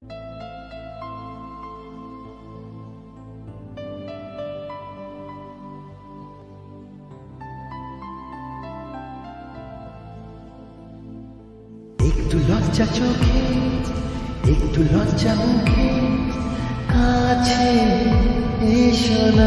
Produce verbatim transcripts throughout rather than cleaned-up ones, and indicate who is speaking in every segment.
Speaker 1: একটু লজ্জা চোখে একটু লজ্জা মুখে কাছে এসো না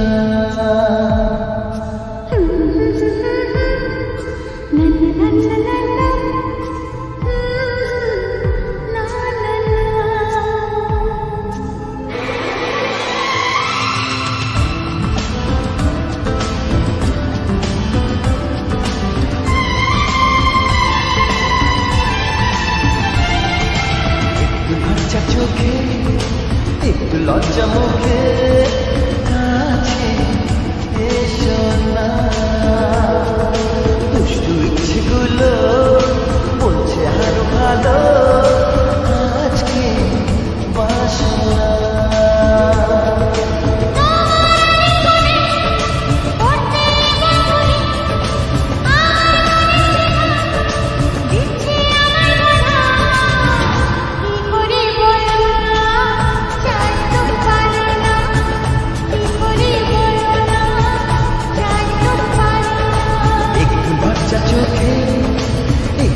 Speaker 1: চোখে একটু লজ্জা মুখে কাছে এসো না দুষ্টু ইচ্ছেগুলো বলছে আরো ভালো আজকে বাসনা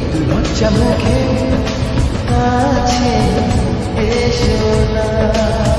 Speaker 1: মুখে কাছে এসো না